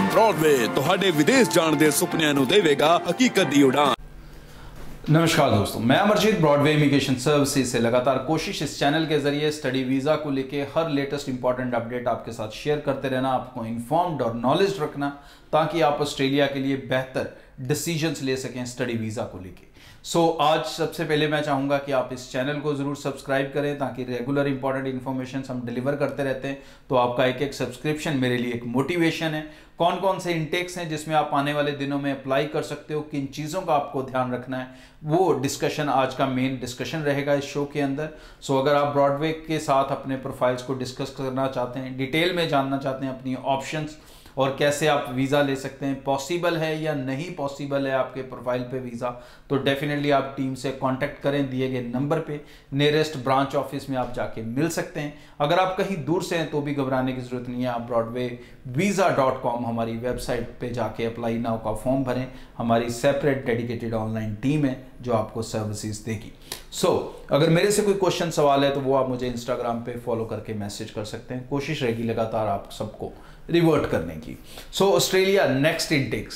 Broadway ਤੁਹਾਡੇ ਵਿਦੇਸ਼ ਜਾਣ ਦੇ ਸੁਪਨਿਆਂ ਨੂੰ ਦੇਵੇਗਾ ਹਕੀਕਤ ਦੀ ਉਡਾਨ। नमस्कार दोस्तों, मैं अमरजीत ब्रॉडवे इमिग्रेशन सर्विसेज से लगातार कोशिश इस चैनल के जरिए स्टडी वीज़ा को लेके हर लेटेस्ट इंपॉर्टेंट अपडेट आपके साथ शेयर करते रहना, आपको इन्फॉर्म्ड और नॉलेज रखना ताकि आप ऑस्ट्रेलिया के लिए बेहतर डिसीजंस ले सकें स्टडी वीज़ा को लेके। आज सबसे पहले मैं चाहूँगा कि आप इस चैनल को ज़रूर सब्सक्राइब करें ताकि रेगुलर इंपॉर्टेंट इन्फॉर्मेशन हम डिलीवर करते रहते हैं। तो आपका एक सब्सक्रिप्शन मेरे लिए एक मोटिवेशन है। कौन कौन से इंटेक्स हैं जिसमें आप आने वाले दिनों में अप्लाई कर सकते हो, किन चीज़ों का आपको ध्यान रखना है, वो डिस्कशन आज का मेन डिस्कशन रहेगा इस शो के अंदर। अगर आप ब्रॉडवे के साथ अपने प्रोफाइल्स को डिस्कस करना चाहते हैं, डिटेल में जानना चाहते हैं अपनी ऑप्शंस और कैसे आप वीज़ा ले सकते हैं, पॉसिबल है या नहीं पॉसिबल है आपके प्रोफाइल पे वीज़ा, तो डेफिनेटली आप टीम से कांटेक्ट करें दिए गए नंबर पे। नियरेस्ट ब्रांच ऑफिस में आप जाके मिल सकते हैं। अगर आप कहीं दूर से हैं तो भी घबराने की ज़रूरत नहीं है। आप broadwayvisa.com हमारी वेबसाइट पे जाके अप्लाई नाउ का फॉर्म भरें। हमारी सेपरेट डेडिकेटेड ऑनलाइन टीम है जो आपको सर्विसेज देगी। अगर मेरे से कोई क्वेश्चन सवाल है तो वो आप मुझे इंस्टाग्राम पे फॉलो करके मैसेज कर सकते हैं। कोशिश रहेगी लगातार आप सबको रिवर्ट करने की। ऑस्ट्रेलिया नेक्स्ट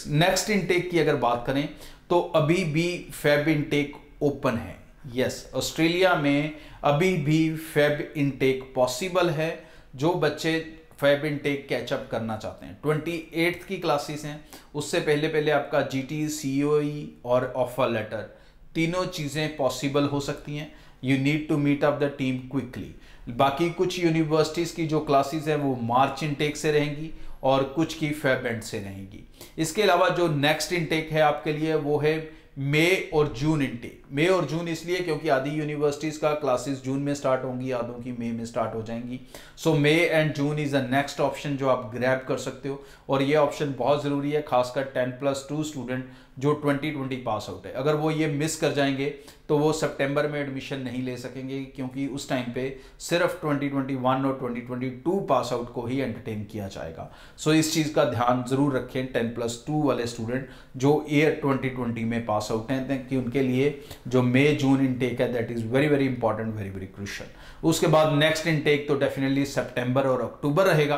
इनटेक की अगर बात करें तो अभी भी फेब इनटेक ओपन है। यस, ऑस्ट्रेलिया में अभी भी फेब इनटेक पॉसिबल है। जो बच्चे फेब इनटेक कैचअप करना चाहते हैं, 28th की क्लासेस हैं, उससे पहले आपका GT, COE और ऑफर लेटर, तीनों चीज़ें पॉसिबल हो सकती हैं। You need to meet up the team quickly. बाकी कुछ यूनिवर्सिटीज़ की जो क्लासेस हैं वो मार्च इनटेक से रहेंगी और कुछ की फेब एंड से रहेंगी। इसके अलावा जो नेक्स्ट इनटेक है आपके लिए वो है मई और जून इनटेक। मई और जून इसलिए क्योंकि आधी यूनिवर्सिटीज़ का क्लासेस जून में स्टार्ट होंगी, आधों की मई में स्टार्ट हो जाएंगी। May and June is a next option जो आप ग्रैब कर सकते हो और ये ऑप्शन बहुत ज़रूरी है, खासकर 10+2 स्टूडेंट जो 2020 पास आउट है। अगर वो ये मिस कर जाएंगे तो वो सितंबर में एडमिशन नहीं ले सकेंगे क्योंकि उस टाइम पे सिर्फ 2021 और 2022 पास आउट को ही एंटरटेन किया जाएगा। इस चीज़ का ध्यान ज़रूर रखें 10+2 वाले स्टूडेंट जो ईयर 2020 में पास आउट हैं कि उनके लिए जो मई जून इनटेक है that is very very important, very very crucial. उसके बाद नेक्स्ट इनटेक तो डेफिनेटली सितंबर और अक्टूबर रहेगा।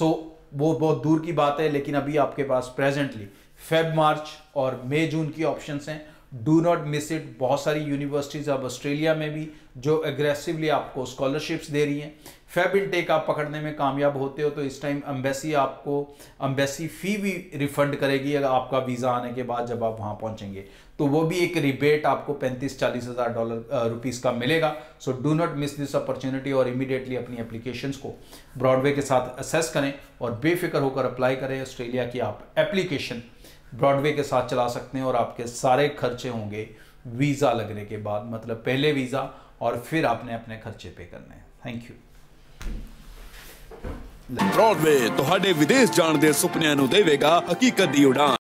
वो बहुत दूर की बात है, लेकिन अभी आपके पास प्रेजेंटली फेब मार्च और मई जून की ऑप्शंस हैं। Do not miss it. बहुत सारी यूनिवर्सिटीज़ अब ऑस्ट्रेलिया में भी जो एग्रेसिवली आपको स्कॉलरशिप्स दे रही हैं। फेब इनटेक आप पकड़ने में कामयाब होते हो तो इस टाइम एम्बेसी आपको एम्बेसी फ़ी भी रिफंड करेगी अगर आपका वीज़ा आने के बाद जब आप वहाँ पहुँचेंगे, तो वो भी एक रिबेट आपको 35-40 हज़ार रुपीज़ का मिलेगा। Do not miss this opportunity और इमीडिएटली अपनी एप्लीकेशंस को ब्रॉडवे के साथ असेस करें और बेफिक्र होकर अप्लाई करें। ऑस्ट्रेलिया की आप एप्लीकेशन ब्रॉडवे के साथ चला सकते हैं और आपके सारे खर्चे होंगे वीज़ा लगने के बाद, मतलब पहले वीज़ा और फिर आपने अपने खर्चे पे करने हैं। Thank you. ब्रॉडवे ਤੁਹਾਡੇ ਵਿਦੇਸ਼ ਜਾਣ ਦੇ ਸੁਪਨਿਆਂ ਨੂੰ ਦੇਵੇਗਾ ਹਕੀਕਤ ਦੀ ਉਡਾਨ।